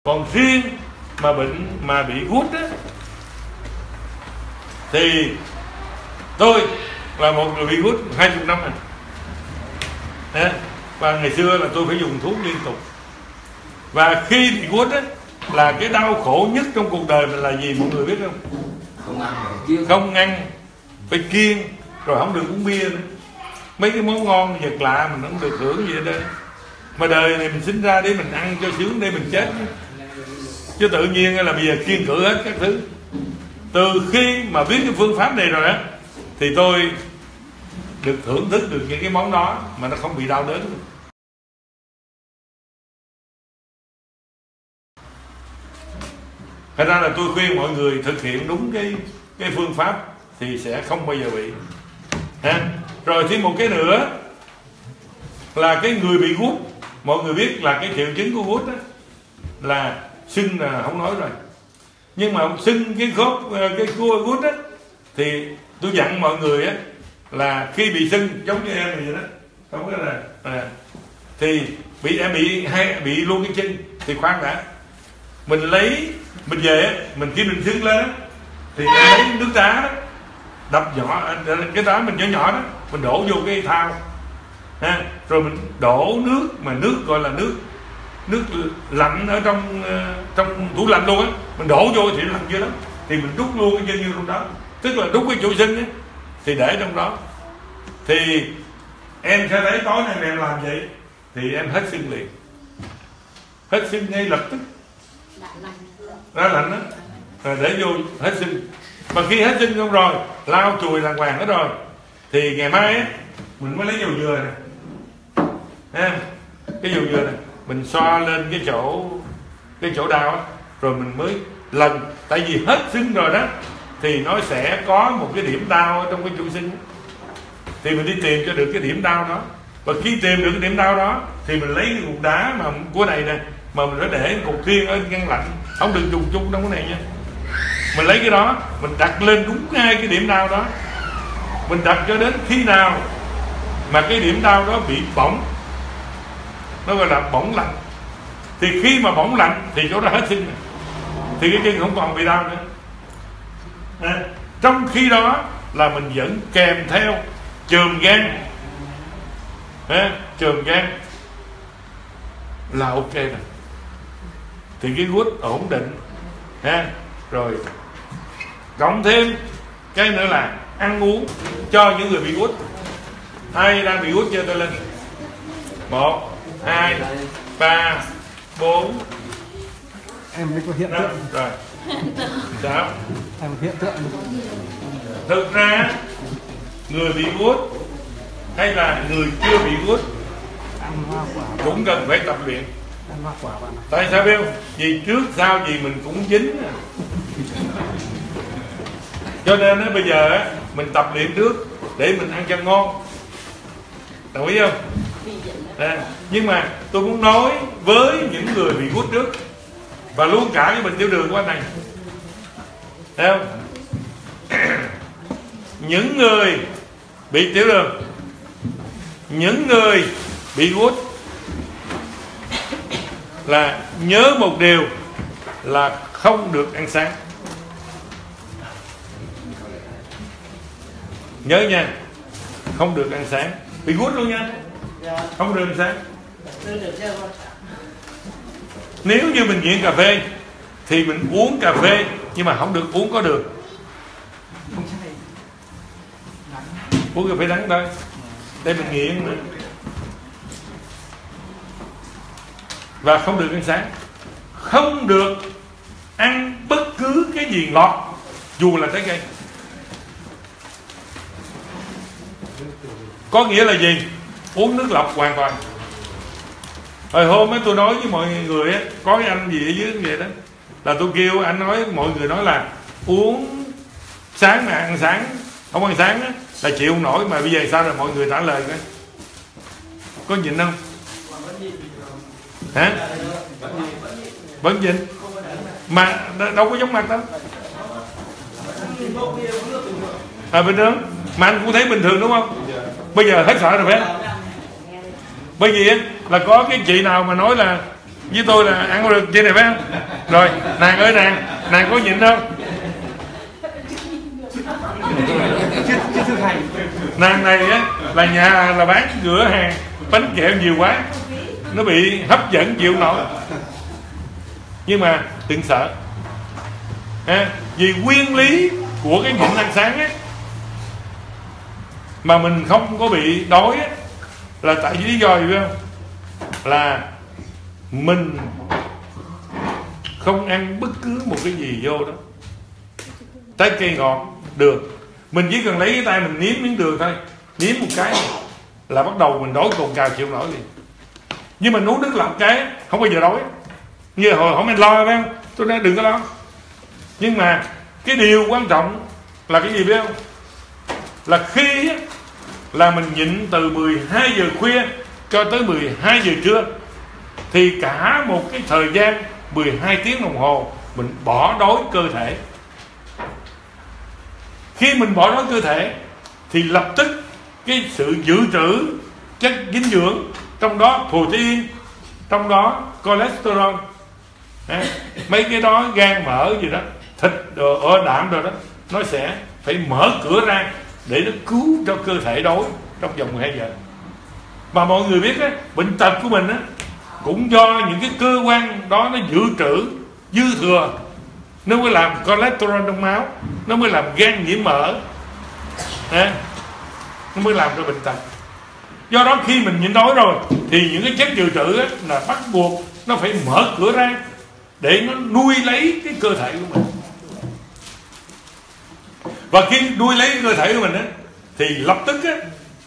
Còn riêng mà bệnh mà bị gút á, thì tôi là một người bị gút 20 năm rồi. Và ngày xưa là tôi phải dùng thuốc liên tục. Và khi bị gút á, là cái đau khổ nhất trong cuộc đời mình là gì mọi người biết không? Không ăn, phải kiêng, rồi không được uống bia nữa. Mấy cái món ngon vật lạ mình không được hưởng gì hết trơn. Mà đời này mình sinh ra để mình ăn cho sướng, để mình chết, chứ tự nhiên là bây giờ kiêng cử hết các thứ. Từ khi mà biết cái phương pháp này rồi á, thì tôi được thưởng thức được những cái món đó mà nó không bị đau đớn. Thật ra là tôi khuyên mọi người thực hiện đúng cái phương pháp thì sẽ không bao giờ bị. Rồi thêm một cái nữa là cái người bị gút, mọi người biết là cái triệu chứng của gút đó là sưng là không nói rồi, nhưng mà sưng cái khớp cái cua gút á, thì tôi dặn mọi người á là khi bị sưng giống như em vậy đó, không có là thì em bị luôn cái chân thì khoan đã, mình về mình khi mình sưng lên thì em lấy nước đá đó, đập nhỏ cái đá mình nhỏ nhỏ đó, mình đổ vô cái thau rồi mình đổ nước, mà nước gọi là nước lạnh ở trong tủ lạnh luôn á, mình đổ vô thì lạnh chưa đó, thì mình đút luôn cái chân như trong đó, tức là đút cái chỗ sưng á thì để trong đó, thì em sẽ thấy tối nay em làm vậy thì em hết sưng liền, hết sưng ngay lập tức, ra lạnh đó, rồi để vô hết sưng. Mà khi hết sưng xong rồi lau chùi đàng hoàng hết rồi thì ngày mai á mình mới lấy dầu dừa nè, cái dầu dừa này mình xoa lên cái chỗ đau á, rồi mình mới lần, tại vì hết sưng rồi đó thì nó sẽ có một cái điểm đau ở trong cái chỗ sưng, thì mình đi tìm cho được cái điểm đau đó, và khi tìm được cái điểm đau đó thì mình lấy cái cục đá mà của này nè, mà mình phải để cục thiên ở ngăn lạnh, không được dùng chung trong cái này nha, mình lấy cái đó mình đặt lên đúng ngay cái điểm đau đó, mình đặt cho đến khi nào mà cái điểm đau đó bị bỏng, nó gọi là bỏng lạnh, thì khi mà bỏng lạnh thì chỗ đó hết sưng, thì cái chân không còn bị đau nữa. Trong khi đó là mình vẫn kèm theo chườm gan, chườm gan là ok rồi, thì cái gút ổn định rồi cộng thêm cái nữa là ăn uống cho những người bị gút. Ai đang bị gút chưa tôi lên? 1, 2, 3, 4. Em mới có hiện tượng rồi. Sao? Em hiện tượng. Thực ra người bị gút hay là người chưa bị gút cũng cần phải tập luyện. Tại sao biết không? Vì trước sau gì mình cũng dính, cho nên bây giờ mình tập luyện trước để mình ăn cho ngon, đồng ý không? Nhưng mà tôi muốn nói với những người bị gút trước, và luôn cả cái bệnh tiểu đường của anh này, thấy không? Những người bị tiểu đường, những người bị gút là nhớ một điều là không được ăn sáng. Nhớ nha, không được ăn sáng, bị gút luôn nha, không được ăn sáng. Nếu như mình nghiện cà phê thì mình uống cà phê nhưng mà không được uống có đường, uống cà phê đắng thôi để mình nghiện nữa. Và không được ăn sáng, không được ăn bất cứ cái gì ngọt dù là trái cây. Có nghĩa là gì? Uống nước lọc hoàn toàn. Hồi hôm ấy tôi nói với mọi người ấy, có cái anh gì ở dưới vậy đó, là tôi kêu anh nói, mọi người nói là uống sáng mà ăn sáng, không ăn sáng á là chịu không nổi, mà bây giờ sao rồi mọi người trả lời coi, có nhịn không? Hả? Vẫn nhịn mà đâu có giống mặt đâu. Bình thường mà anh cũng thấy bình thường đúng không? Bây giờ hết sợ rồi phải không? Bởi vì là có cái chị nào mà nói là với tôi là ăn có được trên này phải không? Rồi nàng ơi, nàng có nhịn không? Nàng này á là nhà là bán cửa hàng bánh kẹo nhiều quá, nó bị hấp dẫn chịu nổi. Nhưng mà đừng sợ, vì nguyên lý của cái nhịn ăn sáng á mà mình không có bị đói á, là tại vì lý do gì biết không? Là mình không ăn bất cứ một cái gì vô đó, trái cây ngọt, đường, mình chỉ cần lấy cái tay mình nếm miếng đường thôi, nếm một cái là bắt đầu mình đói cồn cào chịu nổi liền. Nhưng mà uống nước lọc cái không bao giờ đói. Như hồi hỏi mình lo phải không? Tôi nói đừng có lo. Nhưng mà cái điều quan trọng là cái gì biết không? Là khi là mình nhịn từ 12 giờ khuya cho tới 12 giờ trưa, thì cả một cái thời gian 12 tiếng đồng hồ mình bỏ đói cơ thể. Khi mình bỏ đói cơ thể thì lập tức cái sự dự trữ chất dinh dưỡng, trong đó protein, trong đó cholesterol, mấy cái đó, gan mỡ gì đó, thịt đồ, đạm rồi đó, nó sẽ phải mở cửa ra để nó cứu cho cơ thể đói trong vòng 12 giờ. Mà mọi người biết á, bệnh tật của mình á cũng do những cái cơ quan đó nó dự trữ dư thừa, nó mới làm cholesterol trong máu, nó mới làm gan nhiễm mỡ, nó mới làm ra bệnh tật. Do đó khi mình nhịn đói rồi thì những cái chất dự trữ á, là bắt buộc nó phải mở cửa ra để nó nuôi lấy cái cơ thể của mình. Và khi nuôi lấy cái cơ thể của mình á, thì lập tức á,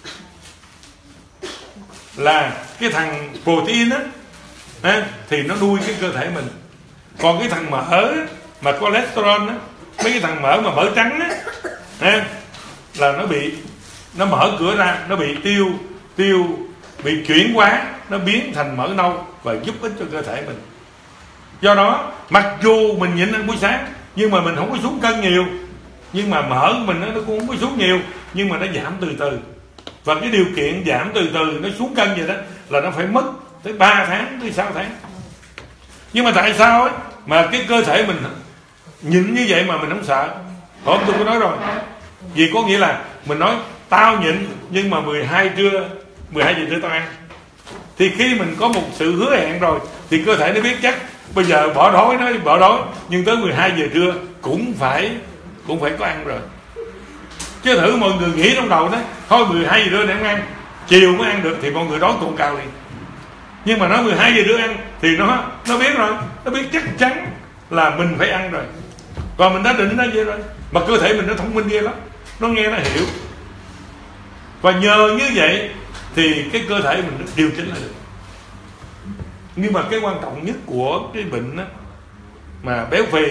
là cái thằng protein á, thì nó nuôi cái cơ thể mình. Còn cái thằng mỡ á, mà cholesterol á, mấy cái thằng mỡ mà mỡ trắng á, là nó mở cửa ra, nó bị bị chuyển hóa, nó biến thành mỡ nâu và giúp ích cho cơ thể mình. Do đó mặc dù mình nhịn ăn buổi sáng nhưng mà mình không có xuống cân nhiều, nhưng mà mỡ của mình nó cũng không có xuống nhiều, nhưng mà nó giảm từ từ. Và cái điều kiện giảm từ từ nó xuống cân vậy đó là nó phải mất tới 3 tháng tới 6 tháng. Nhưng mà tại sao ấy mà cái cơ thể mình nhịn như vậy mà mình không sợ? Hôm tôi có nói rồi, vì có nghĩa là mình nói tao nhịn nhưng mà 12 giờ trưa tao ăn. Thì khi mình có một sự hứa hẹn rồi thì cơ thể nó biết chắc bây giờ bỏ đói, nó bỏ đói, nhưng tới 12 giờ trưa cũng phải có ăn rồi. Chứ thử mọi người nghĩ trong đầu đó, thôi 12 giờ trưa để ăn, chiều mới ăn được thì mọi người đói cồn cào liền. Nhưng mà nó 12 giờ trưa ăn thì nó biết rồi, nó biết chắc chắn là mình phải ăn rồi, và mình đã định ra vậy rồi. Mà cơ thể mình nó thông minh ghê lắm, nó nghe nó hiểu. Và nhờ như vậy thì cái cơ thể mình nó điều chỉnh lại được. Nhưng mà cái quan trọng nhất của cái bệnh đó, mà béo phì,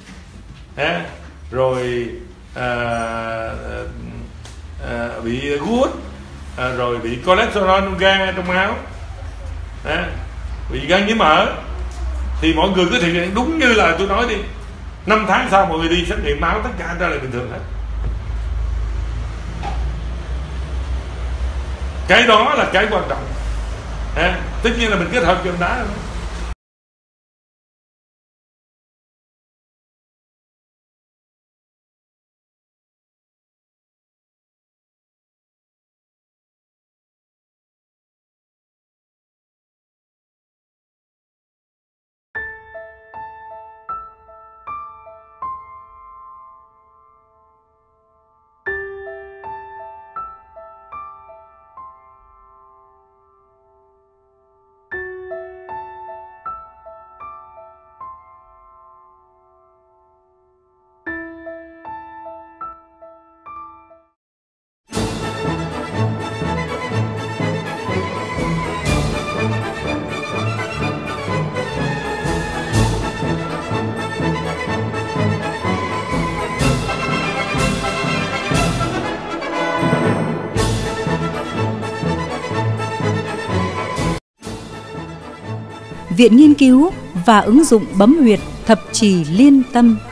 rồi bị gút, rồi bị cholesterol trong gan, trong máu, bị gan nhiễm mỡ, thì mọi người cứ thực hiện đúng như là tôi nói đi. 5 tháng sau mọi người đi xét nghiệm máu, tất cả ra là bình thường hết. Cái đó là cái quan trọng. Tất nhiên là mình kết hợp chườm đá thôi. Viện Nghiên cứu và ứng dụng bấm huyệt Thập Trì Liên Tâm